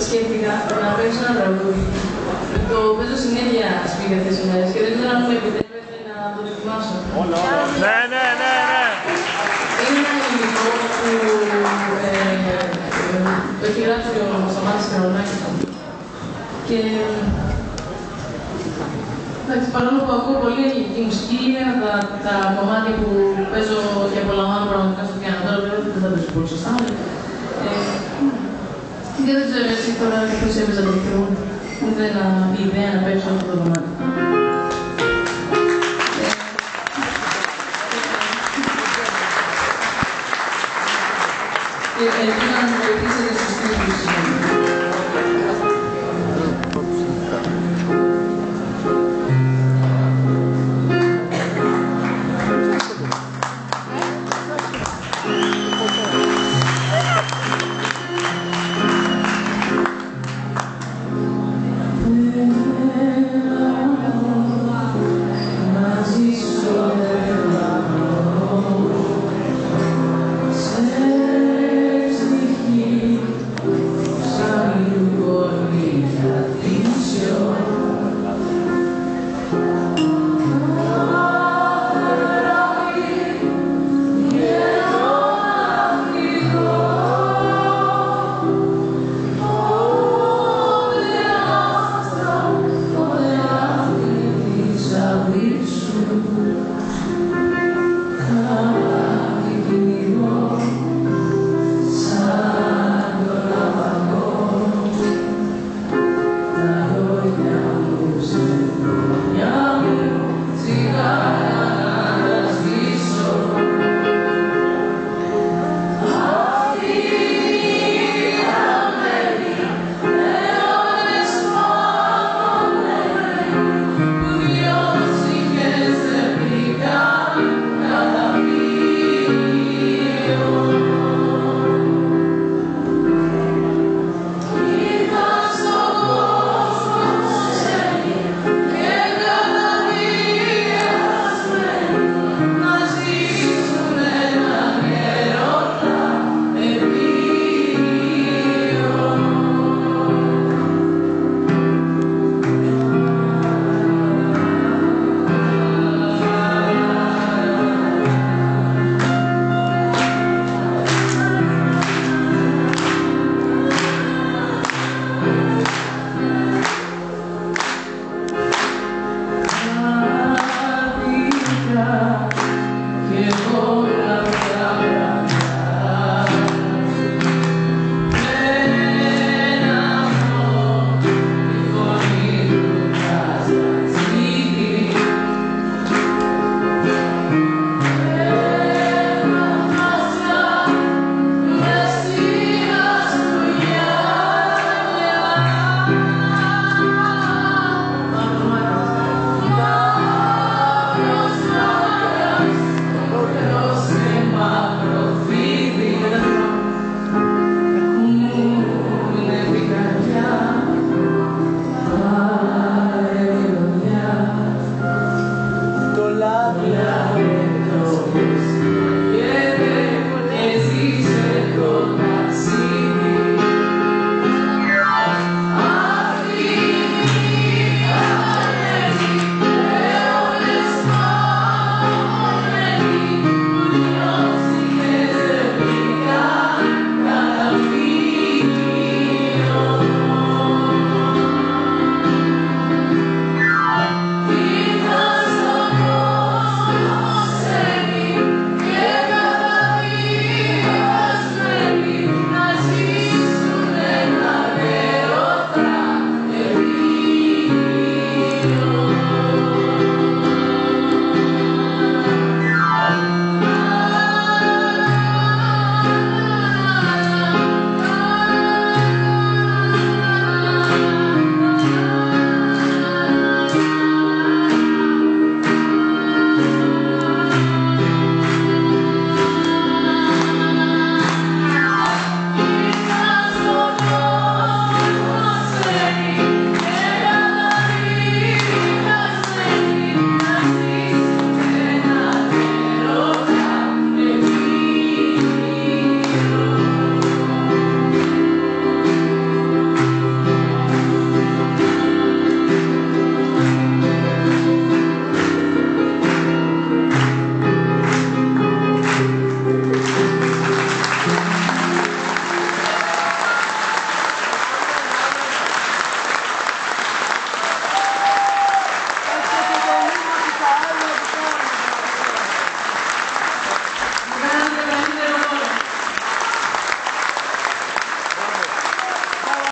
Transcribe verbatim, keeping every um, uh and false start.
σκέφτηκα να παίξω ένα τραγούδι. Το παίζω συνέχεια σπίτι αυτές τις μέρες και δεν ξέρω αν μου επιτρέπετε να το δοκιμάσω. Ναι, ναι, ναι, ναι. Είναι ένα ελληνικό που το έχει γράψει ο Σταμάτης Καρονάκης. Και εντάξει, παρόλο που ακούω πολύ ελληνική μουσική, είναι ένα από τα κομμάτια που παίζω και απολαμβάνω πραγματικά στο πιάνο. Τώρα βέβαια δεν θα παίζω πολύ σωστά. Και δεν ξέρω εσύ τώρα πώς έπαιζα το μικρό. Μου δεν είναι η ιδέα να παίξω αυτό το κομμάτι.